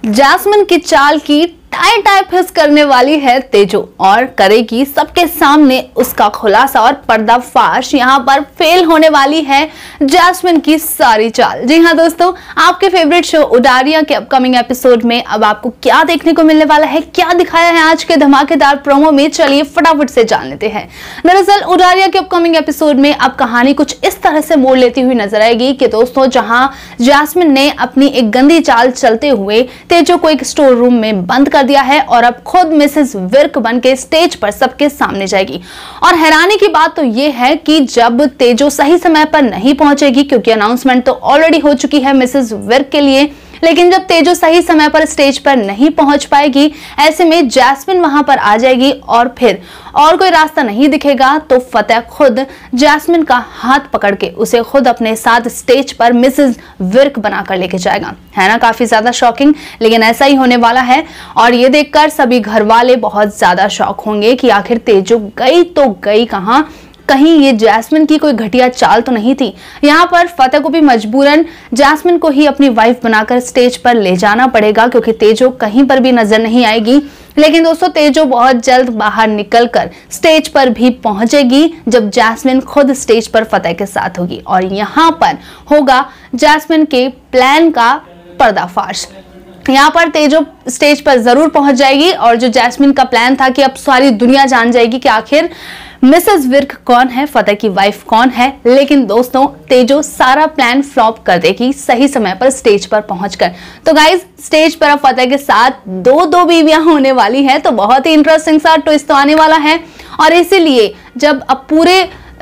Jasmine की चाल की टाई टाई फिस करने वाली है तेजो और करेगी सबके सामने उसका खुलासा और पर्दाफाश। यहाँ पर फेल होने वाली है जैस्मिन की सारी चाल। जी हाँ दोस्तों, आपके फेवरेट शो उडारियां के अपकमिंग एपिसोड में अब आपको क्या देखने को मिलने वाला है, क्या दिखाया है आज के धमाकेदार प्रोमो में, चलिए फटाफट से जान लेते हैं। दरअसल उडारियां के अपकमिंग एपिसोड में अब कहानी कुछ इस तरह से मोड़ लेती हुई नजर आएगी कि दोस्तों, जहां जैस्मिन ने अपनी एक गंदी चाल चलते हुए तेजो को एक स्टोर रूम में बंद कर दिया है और अब खुद मिसेस विर्क बन के स्टेज पर सबके सामने जाएगी। और हैरानी की बात तो यह है कि जब तेजो सही समय पर नहीं पहुंचेगी, क्योंकि अनाउंसमेंट तो ऑलरेडी हो चुकी है मिसेस विर्क के लिए, लेकिन जब तेजो सही समय पर स्टेज पर नहीं पहुंच पाएगी, ऐसे में जैस्मिन वहां पर आ जाएगी और फिर और कोई रास्ता नहीं दिखेगा तो फतेह खुद जैस्मिन का हाथ पकड़ के उसे खुद अपने साथ स्टेज पर मिसेस विर्क बनाकर लेके जाएगा। है ना, काफी ज्यादा शॉकिंग, लेकिन ऐसा ही होने वाला है। और ये देखकर सभी घर वाले बहुत ज्यादा शॉक होंगे कि आखिर तेजो गई तो गई कहां, कहीं ये जैस्मिन की कोई घटिया चाल तो नहीं थी। यहाँ पर फतेह को भी मजबूरन जैस्मिन को ही अपनी वाइफ बनाकर स्टेज पर ले जाना पड़ेगा, क्योंकि तेजो कहीं पर भी नजर नहीं आएगी। लेकिन दोस्तों, तेजो बहुत जल्द बाहर निकलकर स्टेज पर भी पहुंचेगी जब जैस्मिन खुद स्टेज पर फतेह के साथ होगी और यहाँ पर होगा जैस्मिन के प्लान का पर्दाफाश। यहाँ पर तेजो स्टेज पर जरूर पहुंच जाएगी और जो जैस्मिन का प्लान था कि अब सारी दुनिया जान जाएगी कि आखिर मिसेस विर्क कौन है, फतेह की वाइफ कौन है। लेकिन दोस्तों, तेजो सारा प्लान फ्लॉप कर देगी सही समय पर स्टेज पर पहुंचकर। तो गाइज, स्टेज पर अब फतेह के साथ दो बीवियां होने वाली है, तो बहुत ही इंटरेस्टिंग सा ट्विस्ट आने वाला है। और इसीलिए जब अब पूरे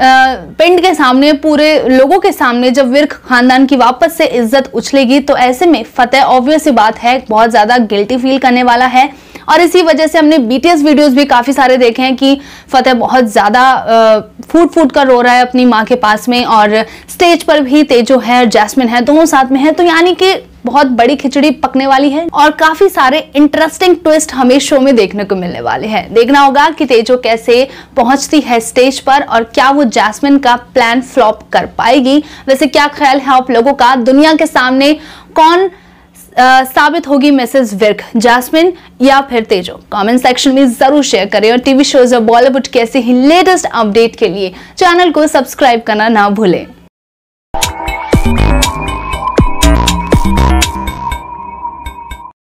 पिंड के सामने, पूरे लोगों के सामने जब विर्क खानदान की वापस से इज्जत उछलेगी, तो ऐसे में फतेह ऑब्वियस सी बात है बहुत ज्यादा गिल्टी फील करने वाला है। और इसी वजह से हमने बीटीएस वीडियोस भी काफी सारे देखे हैं कि फतेह बहुत ज्यादा फूट कर रो रहा है अपनी माँ के पास में, और स्टेज पर भी तेजो है और जैस्मिन है, दोनों साथ में है। तो यानी कि बहुत बड़ी खिचड़ी पकने वाली है और काफी सारे इंटरेस्टिंग ट्विस्ट हमें शो में देखने को मिलने वाले हैं। देखना होगा कि तेजो कैसे पहुंचती है स्टेज पर और क्या वो जैस्मिन का प्लान फ्लॉप कर पाएगी। वैसे क्या ख्याल है आप लोगों का, दुनिया के सामने कौन साबित होगी मिसेस विर्क, जैस्मिन या फिर तेजो? कमेंट सेक्शन में जरूर शेयर करें और टीवी शोज और बॉलीवुड के ऐसे ही लेटेस्ट अपडेट के लिए चैनल को सब्सक्राइब करना ना भूलें।